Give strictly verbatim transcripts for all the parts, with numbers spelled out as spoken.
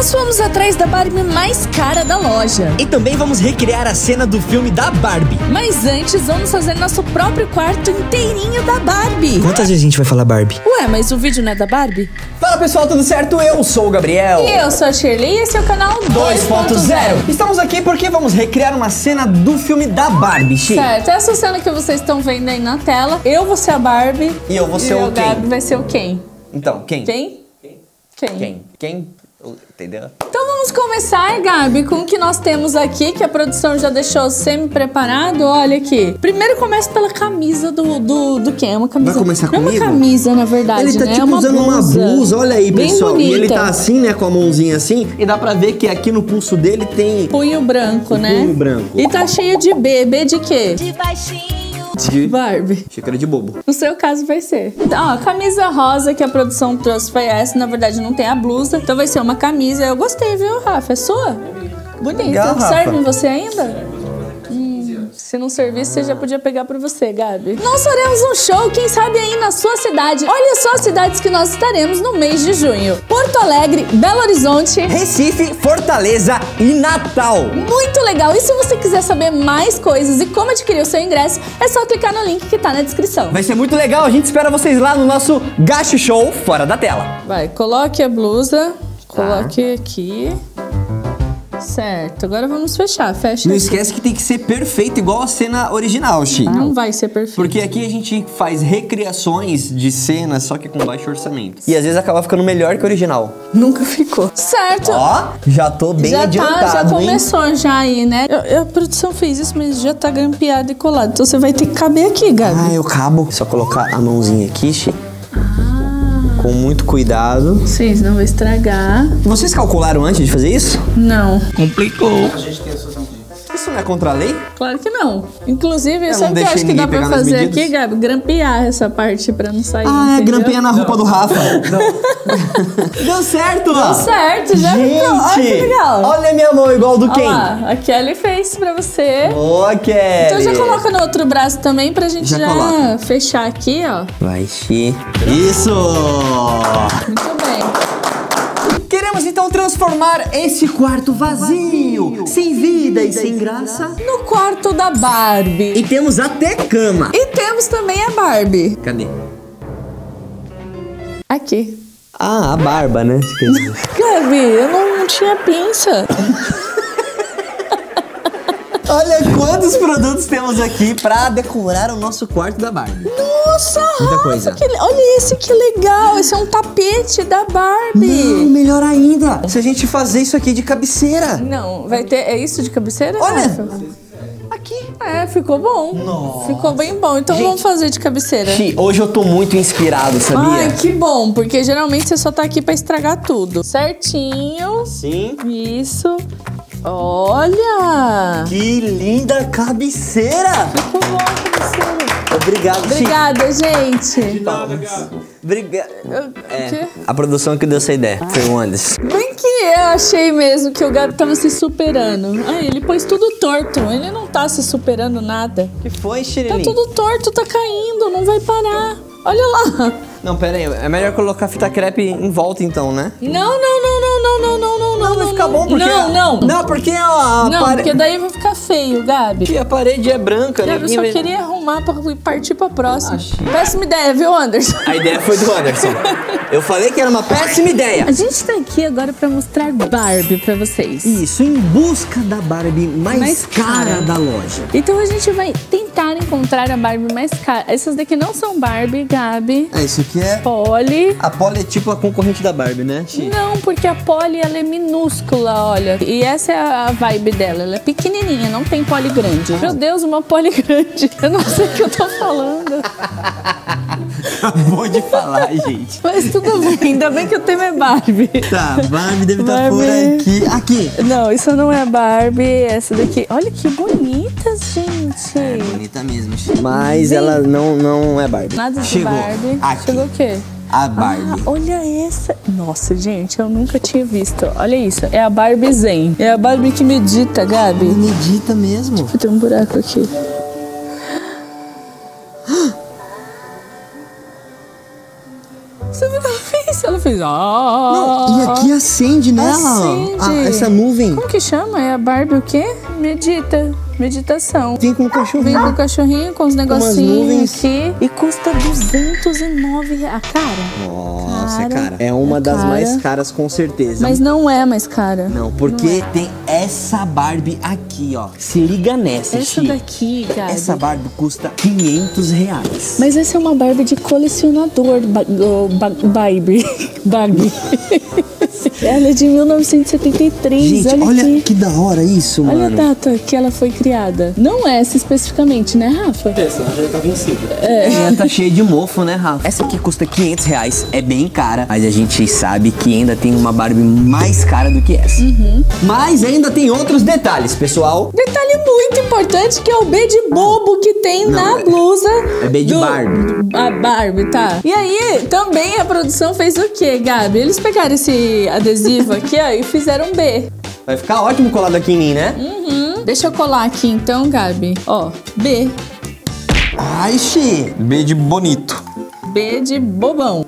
Nós fomos atrás da Barbie mais cara da loja. E também vamos recriar a cena do filme da Barbie. Mas antes, vamos fazer nosso próprio quarto inteirinho da Barbie. Quantas vezes a gente vai falar Barbie? Ué, mas o vídeo não é da Barbie? Fala pessoal, tudo certo? Eu sou o Gabriel. E eu sou a Shirley e esse é o canal dois ponto zero. Estamos aqui porque vamos recriar uma cena do filme da Barbie, Chi. Certo, essa cena que vocês estão vendo aí na tela, eu vou ser a Barbie. E eu vou ser o quem? E o Gabi vai ser o quem? Então, quem? Quem? Quem? Quem? Quem? Entendeu? Então vamos começar, Gabi, com o que nós temos aqui, que a produção já deixou semi-preparado. Olha aqui. Primeiro começa pela camisa do, do, do Ken. É uma camisa. Vai começar não comigo? É uma camisa, na verdade, Ele tá né? tipo é uma usando blusa. uma blusa, olha aí, Bem pessoal. bonita. E ele tá assim, né, com a mãozinha assim. E dá pra ver que aqui no pulso dele tem... Punho branco, né? Punho branco. E tá cheio de B. B de quê? De baixinho. De Barbie. xícara de bobo. No seu caso vai ser. Então, ó, a camisa rosa que a produção trouxe foi essa. Na verdade, não tem a blusa. Então vai ser uma camisa. Eu gostei, viu, Rafa? É sua? Bonita. Legal, Rafa. Serve em você ainda? Hum, se não servisse, você já podia pegar pra você, Gabi. Nós faremos um show, quem sabe aí na sua cidade. Olha só as cidades que nós estaremos no mês de junho. Porto Alegre, Belo Horizonte, Recife, Fortaleza e Natal. muito legal! E se você quiser saber mais coisas e como adquirir o seu ingresso, é só clicar no link que tá na descrição. Vai ser muito legal, a gente espera vocês lá no nosso Gacho Show fora da tela. Vai, coloque a blusa, coloque aqui. Certo, agora vamos fechar, fecha Não aqui. esquece que tem que ser perfeito, igual a cena original, Chi. Não vai ser perfeito. Porque aqui a gente faz recriações de cenas, só que com baixo orçamento. E às vezes acaba ficando melhor que o original. Nunca ficou. Certo. Ó, já tô bem já adiantado, tá, já hein? começou já aí, né? Eu- eu- a produção fez isso, mas já tá grampeado e colado. Então você vai ter que caber aqui, Gabi. Ah, eu cabo. Só colocar a mãozinha aqui, Chi. Com muito cuidado. Vocês não vão estragar. Vocês calcularam antes de fazer isso? Não, Complicou. Isso não é contra a lei? claro que não. Inclusive, Eu sabe não o que eu deixei acho que dá ninguém pra pegar nas fazer medidas. aqui, Gabi? Grampear essa parte pra não sair. Ah, é entendeu? grampeia na roupa do Rafa. Deu certo, ó. Deu certo, já Gente, ficou. Olha que legal. olha a minha mão igual do Olha quem? lá, a Kelly fez pra você. Boa, Kelly. Então já coloca no outro braço também pra gente Já já, coloca. fechar aqui, ó. Vai, Chi. Isso! Muito bem. Queremos então transformar esse quarto vazio, sem vida e sem graça. No quarto da Barbie. E temos até cama. E temos também a Barbie. Cadê? Aqui. Ah, a barba, né? Quer dizer. Gabi, eu não, não tinha pinça. Olha quantos produtos temos aqui pra decorar o nosso quarto da Barbie. Nossa, Muita Rafa, coisa. que le- olha esse que legal. Esse é um tapete da Barbie. Não, melhor ainda, se a gente fazer isso aqui de cabeceira. Não, vai ter. É isso de cabeceira? Olha. Rafa? Aqui. É, ficou bom. Nossa. Ficou bem bom. Então Gente. vamos fazer de cabeceira. Chi, hoje eu tô muito inspirado, sabia? Ai, que bom, porque geralmente você só tá aqui pra estragar tudo. Certinho. Sim. Isso. Olha! Que linda cabeceira. Ficou bom a cabeceira. Obrigado, Chi. Obrigada, gente. Obrigado. Eu- É, o quê? a produção que deu essa ideia foi o Anderson. Bem que eu achei mesmo que o Gabi tava se superando. Ai, ele pôs tudo torto. Ele não tá se superando nada. O que foi, Tá Shirley? tudo torto, tá caindo, não vai parar. Olha lá. Não, pera aí. É melhor colocar fita crepe em volta então, né? Não, não, não, não, não, não, não, não, Não, vai ficar bom porque... Não, não. Não, porque a, Não, pare- porque daí vai ficar feio, Gabi. a parede é branca, né? Gabi, eu só Ninguém vai- queria arrumar pra partir pra próxima. Achei. Péssima ideia, viu, Anderson? A ideia foi do Anderson. Eu falei que era uma péssima ideia. A gente tá aqui agora pra mostrar Barbie pra vocês. Isso, em busca da Barbie mais, Mais cara, cara. da loja. Então a gente vai tentar encontrar a Barbie mais cara. Essas daqui não são Barbie, Gabi. É, isso aqui é... Polly. A Polly é tipo a concorrente da Barbie, né, Chi? Não, porque a Polly, ela é minúscula, olha. E essa é a vibe dela. Ela é pequenininha, não tem Polly grande. Meu Deus, uma Polly grande. Eu não sei o que eu tô falando. Acabou de falar, gente. Mas tudo bem, ainda bem que o tema é Barbie. Tá, Barbie deve estar por Barbie. aqui. Aqui. Não, isso não é a Barbie, essa daqui. Olha que bonitas, gente. Bonita mesmo, Chi. Mas ela não, não é Barbie. Nada de Chegou. Barbie. Aqui. Chegou o quê? A Barbie. Ah, olha essa. Nossa, gente, eu nunca tinha visto. Olha isso. É a Barbie Zen. É a Barbie que medita, Gabi. Medita mesmo. Tem um buraco aqui. Você viu o que ela fez? Ela fez. Ah, Não, e aqui a acende nela. Acende. Ah, essa nuvem. Como que chama? É a Barbie o quê? Medita. Meditação. Vem com o cachorrinho. Vem com o cachorrinho, com os negocinhos nuvens. aqui. E custa duzentos e nove reais. Cara. Nossa, cara, cara. É uma é das cara. mais caras, com certeza. Mas não é mais cara. Não, porque tem essa Barbie aqui, ó. Se liga nessa, Essa Chi. daqui, cara. Essa Barbie custa quinhentos reais. Mas essa é uma Barbie de colecionador. Ba oh, ba Barbie. Barbie. Ela é de mil novecentos e setenta e três. Gente, olha, olha aqui. que da hora isso, Olha mano. a data que ela foi criada. Não essa especificamente, né, Rafa? Essa já tá vencida. É, tá cheia de mofo, né, Rafa? Essa aqui custa quinhentos reais, é bem cara, mas a gente sabe que ainda tem uma Barbie mais cara do que essa. Uhum. Mas ainda tem outros detalhes, pessoal. Detalhe muito importante que é o B de bobo que tem Não, na é- blusa. é B de do- Barbie. A Barbie, tá. E aí, também a produção fez o quê, Gabi? Eles pegaram esse adesivo aqui, ó, e fizeram um B. Vai ficar ótimo colado aqui em mim, né? Uhum. Deixa eu colar aqui então, Gabi. Ó, B. Ai, Xi. B de bonito. B de bobão.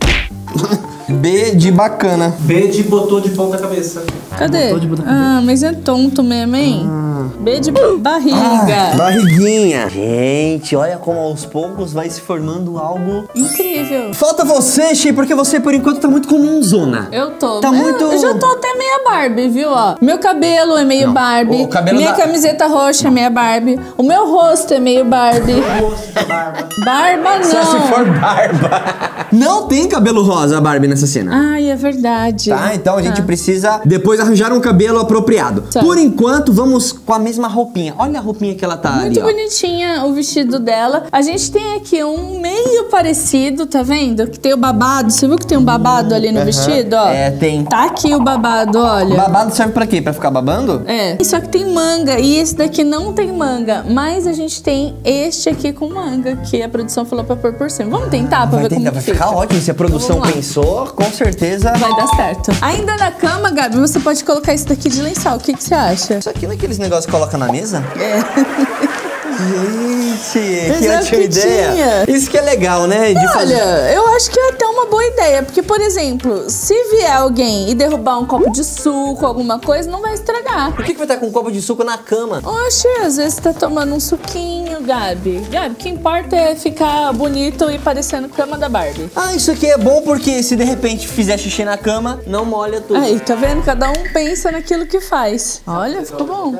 B de bacana. B de botou de ponta cabeça. Cadê? Botou de botar Ah, mas é tonto mesmo, hein? B de barriga. Barriguinha. Gente, olha como aos poucos vai se formando algo. Incrível. Falta você, Xi, porque você por enquanto tá muito comunzona. Eu tô. Tá eu, muito- Eu já tô até meia Barbie, viu? Ó, meu cabelo é meio Não, Barbie. o cabelo minha da- camiseta roxa é meia Barbie. O meu rosto é meio Barbie. Rosto da barba. Barba não. Só se for barba. Não tem cabelo rosa a Barbie nessa cena. Ai, é verdade. Tá, então a gente Tá. precisa depois arranjar um cabelo apropriado. Tá. Por enquanto, vamos com a mesma roupinha. Olha a roupinha que ela tá Muito ali, ó. bonitinha o vestido dela. A gente tem aqui um meio parecido, tá vendo? Que tem o babado. Você viu que tem um babado ali no Aham. vestido, ó? É, tem. Tá aqui o babado, olha. Babado serve pra quê? Pra ficar babando? É. Só que tem manga e esse daqui não tem manga, mas a gente tem este aqui com manga, que a produção falou pra pôr por cima. Vamos tentar pra Vai, ver tentar, como vai que ficar fica. ótimo. Se a produção Vamos lá. pensou, com certeza. Vai dar certo. Ainda na cama, Gabi, você pode colocar isso daqui de lençol. O que, que você acha? Isso aqui não é aqueles negócios que coloca na mesa? É. Gente, que Mas é ótima que ideia. tinha. Isso que é legal, né? De fazer. Olha, eu acho que é até uma boa ideia, porque, por exemplo, se vier alguém e derrubar um copo de suco, alguma coisa, não vai estragar. Por que, que vai estar com um copo de suco na cama? Oxe, às vezes tá tomando um suquinho, Gabi. Gabi, o que importa é ficar bonito e parecendo cama da Barbie. Ah, isso aqui é bom porque se de repente fizer xixi na cama, não molha tudo. Aí, tá vendo? Cada um pensa naquilo que faz. Olha, ficou bom.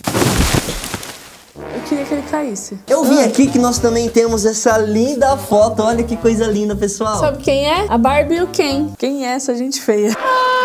Eu queria que ele caísse. Eu vi aqui que nós também temos essa linda foto. Olha que coisa linda, pessoal. Sabe quem é? A Barbie e o Ken. Quem é essa gente feia?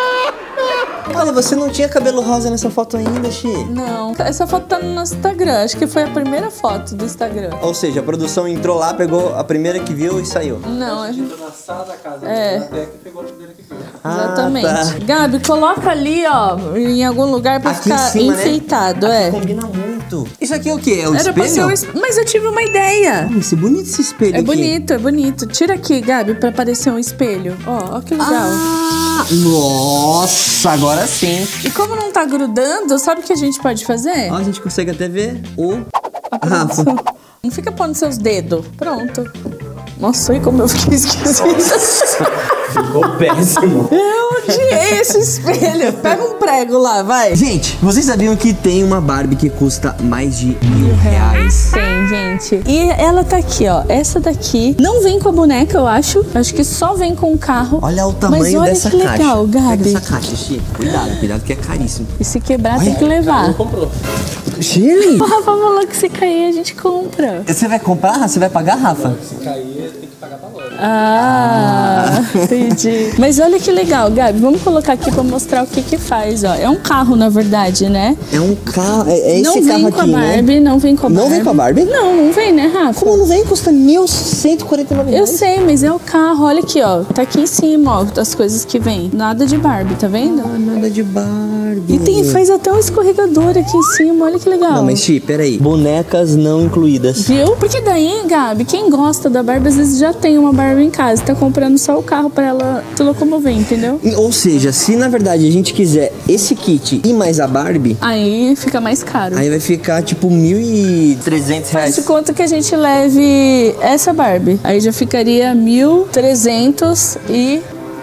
Olha, você não tinha cabelo rosa nessa foto ainda, Xi. Não. Essa foto tá no nosso Instagram. Acho que foi a primeira foto do Instagram. Ou seja, a produção entrou lá, pegou a primeira que viu e saiu. Não, é... Tô na sala da casa. É. Até que pegou a primeira que viu. Exatamente. Ah, tá. Gabi, coloca ali, ó, em algum lugar pra Aqui em ficar cima, né? enfeitado, Aqui é. combina muito. Isso aqui é o quê? É o Era pra ser espelho? um es- Mas eu tive uma ideia. Ah, esse bonito esse espelho É aqui. bonito, é bonito. Tira aqui, Gabi, pra parecer um espelho. Ó, ó que legal. Ah, nossa, agora sim. E como não tá grudando, sabe o que a gente pode fazer? Ó, a gente consegue até ver o A Rafa. produção. Não fica pondo seus dedos. Pronto. Nossa, e como eu fiquei esquisita. Ficou péssimo. Eu odiei esse espelho. Pega um prego lá, vai. Gente, vocês sabiam que tem uma Barbie que custa mais de mil reais? Tem, gente. E ela tá aqui, ó. Essa daqui não vem com a boneca, eu acho. Acho que só vem com o carro. Olha o tamanho Mas olha dessa que caixa. legal, Gabi. Pega essa caixa, Xi. Cuidado, cuidado que é caríssimo. E se quebrar, tem que levar. Comprou. Xi, O Rafa falou que se cair, a gente compra. você vai comprar? Você vai pagar, Rafa? Se cair, tem que pagar pra loja. Ah, entendi. Mas olha que legal, Gabi. Vamos colocar aqui pra mostrar o que que faz, ó. É um carro, na verdade, né? É um carro, é, é esse não carro vem aqui, com a Barbie, né? não vem com a Não Barbie. vem com a Barbie? Não, não vem, né, Rafa? Como não vem? Custa mil cento e quarenta e nove Eu reais. sei, mas é o carro. Olha aqui, ó. Tá aqui em cima, ó, as coisas que vem. Nada de Barbie, tá vendo? Ah, nada de Barbie. E tem, faz até um escorregador aqui em cima. Olha que legal. Não, mas Xi, peraí. Bonecas não incluídas. Viu? Porque daí, Gabi, quem gosta da Barbie, às vezes já tem uma Barbie em casa. Tá comprando só o carro pra ela se locomover, entendeu? Ou seja, se na verdade a gente quiser esse kit e mais a Barbie, Aí fica mais caro. aí vai ficar tipo mil e trezentos reais. De conta que a gente leve essa Barbie. Aí já ficaria mil trezentos e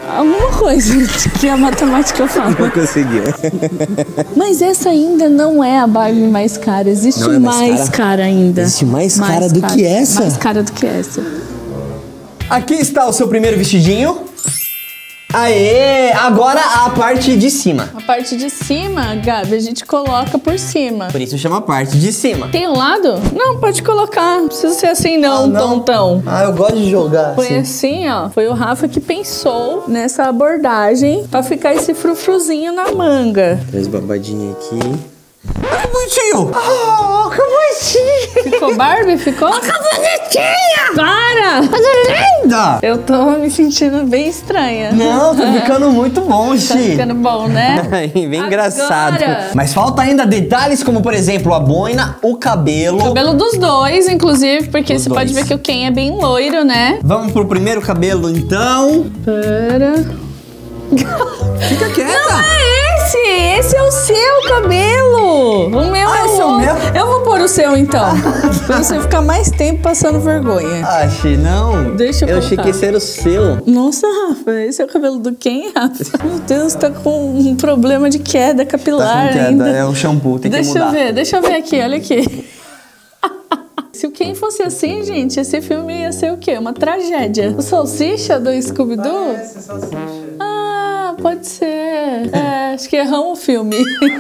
Alguma coisa que a matemática fala. Não conseguiu. Mas essa ainda não é a Barbie mais cara. Existe Não é mais mais cara? cara ainda. Existe mais cara do que essa? Mais cara do que essa. Aqui está o seu primeiro vestidinho. Aê! Agora a parte de cima. A parte de cima, Gabi, a gente coloca por cima. Por isso chama parte de cima. Tem um lado? Não, pode colocar. Não precisa ser assim não, Ah, não? tontão. Ah, eu gosto de jogar Foi assim. assim, ó. Foi o Rafa que pensou nessa abordagem pra ficar esse frufruzinho na manga. Três babadinhas aqui. Ah, que bonitinho! Oh, que bonitinho! Ficou Barbie? Ficou? Que bonitinha! Para! Linda! Eu tô me sentindo bem estranha. Não, tá ficando muito bom, Tá Xi. ficando bom, né? Bem engraçado. Agora. Mas falta ainda detalhes como, por exemplo, a boina, o cabelo. Cabelo dos dois, inclusive, porque Dos você pode dois. ver que o Ken é bem loiro, né? Vamos pro primeiro cabelo, então. Pera. Fica quieta! Não é esse! Esse é o seu cabelo! O meu Ah, é esse o é o outro. meu? Eu vou pôr o seu, então. Pra você ficar mais tempo passando vergonha. Ah, Xi, não. Deixa eu Eu achei colocar. que esse era o seu. Nossa, Rafa, esse é o cabelo do Ken, Rafa? Meu Deus, tá com um problema de queda capilar Tá com queda, ainda. é o shampoo, tem Deixa que mudar. eu ver, deixa eu ver aqui, olha aqui. Se o Ken fosse assim, gente, esse filme ia ser o quê? Uma tragédia. O Salsicha do Scooby-Doo? Parece salsicha. Ah, pode ser. É, acho que erramos o filme.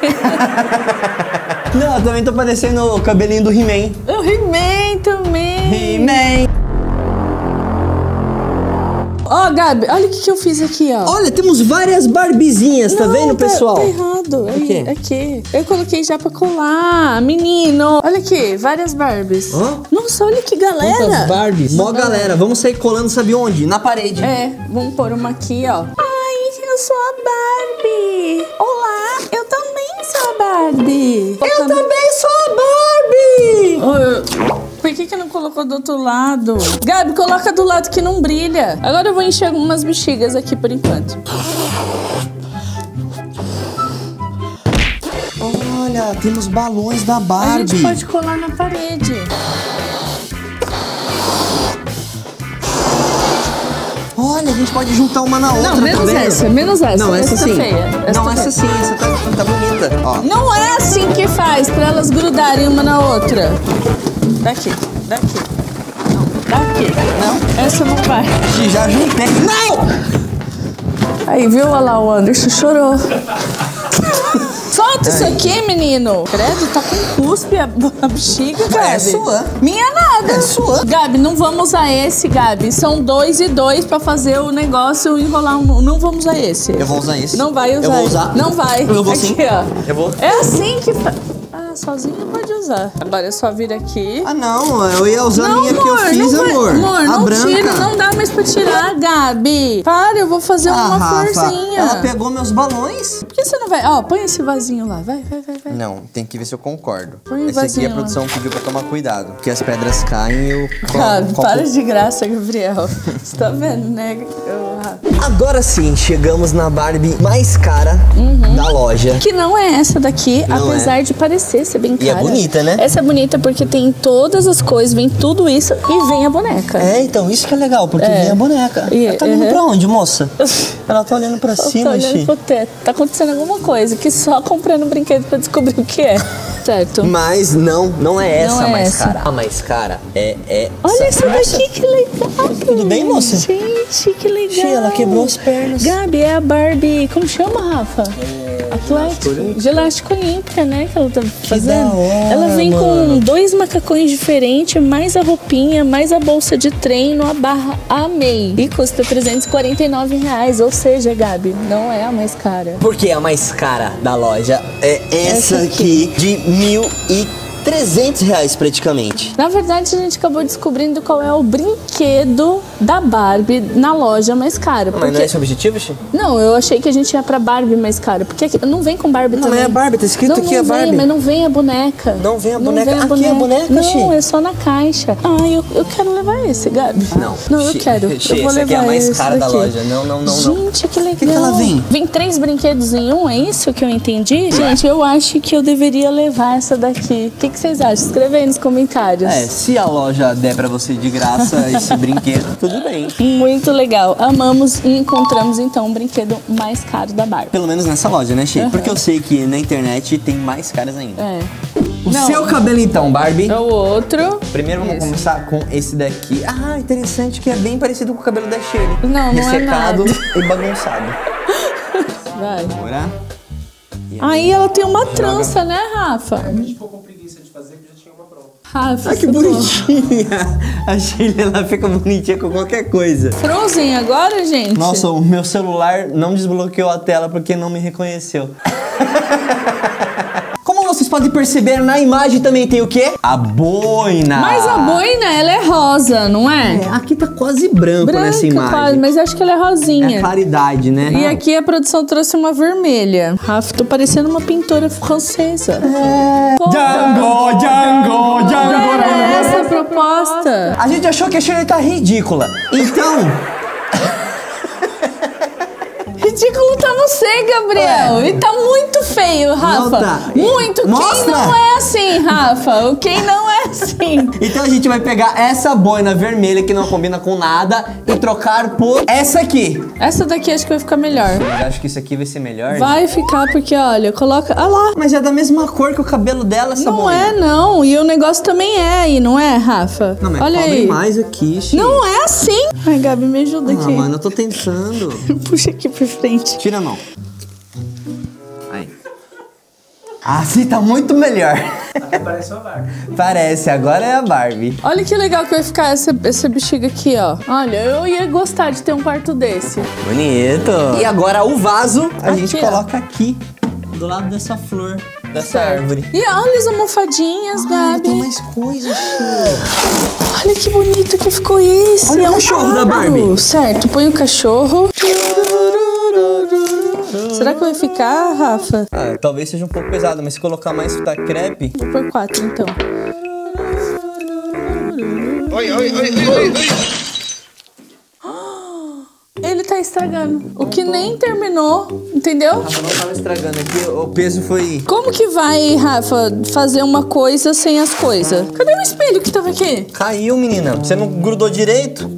Não, eu também tô parecendo o cabelinho do He-Man. O He-Man também. He-Man. Ó, Gabi, olha o que, que eu fiz aqui, ó. Olha, temos várias barbizinhas, tá Não, vendo, pessoal? Tá errado. O quê? Aí, aqui. Eu coloquei já pra colar. Menino. Olha aqui, várias Barbies. Hã? Nossa, olha que galera. Barbies? Mó galera, vamos sair colando, sabe onde? Na parede. É, vamos pôr uma aqui, ó. Ai, eu sou a Barbie. Olá, eu também sou a Barbie. Eu também sou a Barbie! Oh, por que que não colocou do outro lado? Gabi, coloca do lado que não brilha. Agora eu vou encher algumas bexigas aqui por enquanto. Olha, temos balões da A Barbie. gente pode colar na parede. Olha, a gente pode juntar uma na outra, Não, menos tá vendo? essa, menos essa. Não, essa, essa sim. tá feia. Essa não, tá essa feia. sim, essa tá, tá bonita. Ó. Não é assim que faz pra elas grudarem uma na outra. Daqui, daqui. Não, daqui. Não, essa não vai. Já juntei. Não! Aí, viu? Olha lá, o Anderson chorou. Solta isso aqui, menino. Credo, tá com cuspe a, a bexiga, Gabi. É sua. Minha nada. É sua. Gabi, não vamos usar esse, Gabi. São dois e dois pra fazer o negócio enrolar um. Não vamos usar esse. Eu vou usar esse. Não vai usar. Eu vou usar. Não vai. Eu vou aqui, sim. ó. Eu vou. É assim que faz. Ah, sozinho pode usar. Agora é só vir aqui. Ah, não, eu ia usar a Não, minha que eu fiz, não vai- amor. Amor, a não branca. tira, não dá mais pra tirar, Gabi. Para, eu vou fazer Ah, uma Rafa, florzinha. ela pegou meus balões. Por que você não vai? Ó, põe esse vasinho lá. Vai, vai, vai, vai. Não, tem que ver se eu concordo. Põe o Esse aqui vasinho a lá. produção pediu pra tomar cuidado. Porque as pedras caem e eu... Gabi, copo- para de graça, Gabriel. Você tá vendo, né? Eu- Agora sim, chegamos na Barbie mais cara da loja. Que não é essa daqui, Não apesar de parecer ser bem E é cara. bonita, né? Essa é bonita porque tem todas as coisas, vem tudo isso e vem a boneca. É, então, isso que é legal, porque É. vem a boneca. E- Ela tá olhando uhum. pra onde, moça? Ela tá olhando pra Eu tô cima, olhando Xi. pro teto. Tá acontecendo alguma coisa que só comprando brinquedo pra descobrir o que é. Certo? Mas não, não é essa Não é a mais essa. cara. A mais cara é... é Olha essa daqui, que legal. Tudo bem, moça? Gente, que legal. Xi, ela quebrou as pernas. Gabi, é a Barbie. Como chama, Rafa? Atlético. De elástico olímpica, né? Que ela tá fazendo. da hora, ela vem mano. com dois macacões diferentes, mais a roupinha, mais a bolsa de treino, a barra amei. E custa trezentos e quarenta e nove reais. Ou seja, Gabi, não é a mais cara. Porque a mais cara da loja é essa, Essa aqui, de mil e trezentos reais praticamente. Na verdade, a gente acabou descobrindo qual é o brinquedo da Barbie na loja mais cara. Mas não é porque- esse o objetivo, Xi? Não, eu achei que a gente ia pra Barbie mais cara. Porque aqui- não vem com Barbie Não, também. é a Barbie, tá escrito não, aqui não a vem, Barbie. mas não vem a boneca. Não vem a boneca. Aqui é a boneca, Xi? Não, é só na caixa. Ah, eu, eu quero levar esse, Gabi. Não, Não, eu Xi, quero. Xi, eu vou essa levar aqui é a mais esse cara da daqui. loja. Não, não, não, não. Gente, que legal. que ela vem? Vem três brinquedos em um, é isso que eu entendi? Gente, eu acho que eu deveria levar essa daqui. O que, que vocês acham? Escreve aí nos comentários. É, se a loja der pra você de graça esse brinquedo, tudo tudo bem. Muito legal. Amamos e encontramos então um brinquedo mais caro da Barbie. Pelo menos nessa loja, né, Sheila? Uhum. Porque eu sei que na internet tem mais caras ainda. É. O Não. seu cabelo então, Barbie? É o outro. Primeiro vamos Esse. começar com esse daqui. Ah, interessante que é bem parecido com o cabelo da Shirley. Não, não é Ressecado nada. e bagunçado. Vai. Bora. Aí ela tem uma trança, né, Rafa? A gente ficou com preguiça de fazer, porque já tinha uma pronta. Rafa, Ah, que socorro. bonitinha. A Shirley, ela fica bonitinha com qualquer coisa. Frozen agora, gente? Nossa, o meu celular não desbloqueou a tela porque não me reconheceu. Como vocês podem perceber, na imagem também tem o quê? A boina. Mas a boina, ela é rosa, não é? É, aqui tá quase branco, Branca, nessa imagem. quase, mas acho que ela é rosinha. É claridade, né? E aqui a produção trouxe uma vermelha. Rafa, tô parecendo uma pintora francesa. Django, Django, Django. É essa a proposta. A gente achou que a Shirley tá ridícula. Então... Ridículo tá você, Gabriel. E tá muito feio, Rafa. Não tá. Muito. Mostra. Quem não é assim, Rafa? Quem não é assim? Então a gente vai pegar essa boina vermelha que não combina com nada e trocar por essa aqui. Essa daqui acho que vai ficar melhor. Eu acho que isso aqui vai ser melhor. Vai ficar porque, olha, coloca... Ah lá. Mas é da mesma cor que o cabelo dela, essa Não boina. é, não. E o negócio também é aí, não é, Rafa? Não, mas olha cobre aí. mais aqui, Chi. Não é assim. Ai, Gabi, me ajuda Ah, aqui. mano, eu tô tentando. Puxa aqui por frente. Tira a mão. Aí. Assim tá muito melhor. Até parece uma vaca. Parece, agora é a Barbie. Olha que legal que vai ficar essa, essa bexiga aqui, ó. Olha, eu ia gostar de ter um quarto desse. Bonito. E agora o vaso a Aqui, gente ó. coloca aqui, do lado dessa flor, dessa Certo. árvore. E olha as almofadinhas, Gabi. Tem mais coisa, Chi. Olha que bonito que ficou esse. Olha o é um cachorro da quadro. Barbie. Certo, põe o cachorro. Será que vai ficar, Rafa? Ah, talvez seja um pouco pesado, mas se colocar mais fita crepe... Vou por quatro, então. Oi, oi, oi, oi, oi, oi. Ele tá estragando. O que nem terminou, entendeu? Rafa, não tava estragando aqui, o peso foi... Como que vai, Rafa, fazer uma coisa sem as coisas? Cadê o espelho que tava aqui? Caiu, menina. Você não grudou direito?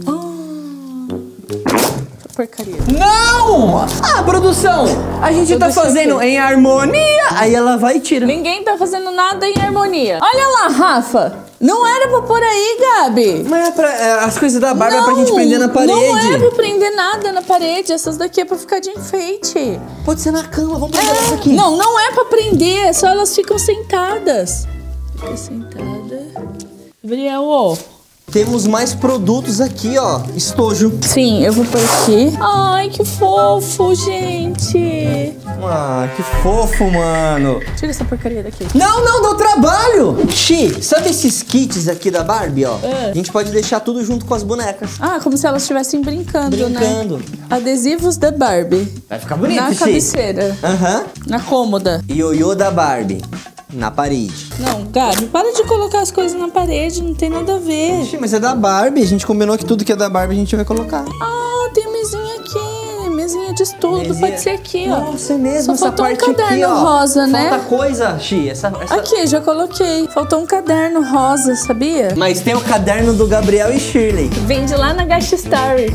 Porcaria. Não! Ah, produção! A gente Eu tá deixei fazendo aqui. em harmonia. Aí ela vai e tira. Ninguém tá fazendo nada em harmonia. Olha lá, Rafa. Não era pra pôr aí, Gabi. Mas é pra, é, as coisas da Barbie é pra Não, gente prender na parede. Não é pra prender nada na parede. Essas daqui é pra ficar de enfeite. Pode ser na cama, vamos prender essa aqui. Não, não é pra prender. É só elas ficam sentadas. Fica sentada. Gabriel, ó. Temos mais produtos aqui, ó. Estojo. Sim, eu vou por aqui. Ai, que fofo, gente. Ah, que fofo, mano. Tira essa porcaria daqui. Não, não, deu trabalho. Xi, sabe esses kits aqui da Barbie, ó? É. A gente pode deixar tudo junto com as bonecas. Ah, como se elas estivessem brincando, Brincando. né? Adesivos da Barbie. Vai ficar bonito, Na Xi. cabeceira. Aham. Na cômoda. Ioiô da Barbie. Na parede. Não, Gabi, para de colocar as coisas na parede, não tem nada a ver. Xi, mas é da Barbie. A gente combinou que tudo que é da Barbie a gente vai colocar. Ah, tem mesinha aqui, mesinha de estudo, Mesinha- pode ser aqui, ó. Nossa, é mesmo, Só essa faltou um parte aqui, caderno ó. rosa, né? Falta coisa, Xi. Essa, essa... Aqui, já coloquei. Faltou um caderno rosa, sabia? Mas tem o caderno do Gabriel e Shirley. Vende lá na Gacha Story.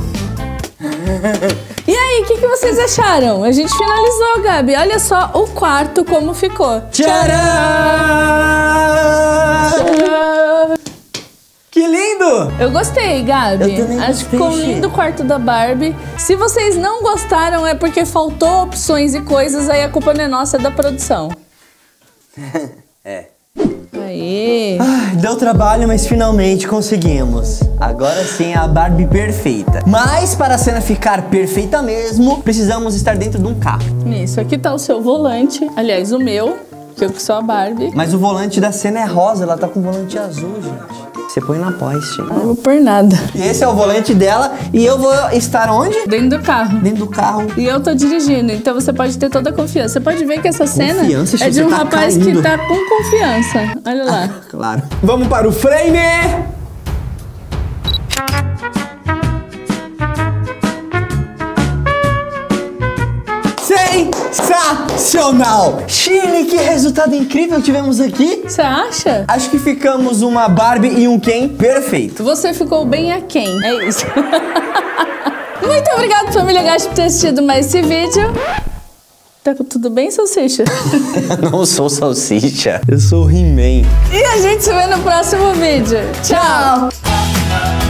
E aí, o que, que vocês acharam? A gente finalizou, Gabi. Olha só o quarto como ficou. Tcharam! Que lindo! Eu gostei, Gabi. Eu também Acho que gostei, ficou Chi. lindo o quarto da Barbie. Se vocês não gostaram, é porque faltou opções e coisas, aí a culpa não é nossa, é da produção. É. Aê! Ai, deu trabalho, mas finalmente conseguimos. Agora sim é a Barbie perfeita. Mas para a cena ficar perfeita mesmo, precisamos estar dentro de um carro. Isso, aqui tá o seu volante. Aliás, o meu, que eu que sou a Barbie. Mas o volante da cena é rosa, ela tá com volante azul, gente. Você põe na pós, Chico. Não vou por nada. E esse é o volante dela e eu vou estar onde? Dentro do carro. Dentro do carro. E eu tô dirigindo, então você pode ter toda a confiança. Você pode ver que essa cena Confiança, é de Chico, um você tá rapaz caindo. que tá com confiança. Olha lá. Claro. Vamos para o frame! Sem Sensacional! Chile, que resultado incrível tivemos aqui. Você acha? Acho que ficamos uma Barbie e um Ken perfeito. Você ficou bem aquém, é isso. Muito obrigado, família Gacha, por ter assistido mais esse vídeo. Tá tudo bem, salsicha? Eu não sou salsicha, eu sou o He-Man. E a gente se vê no próximo vídeo. Tchau!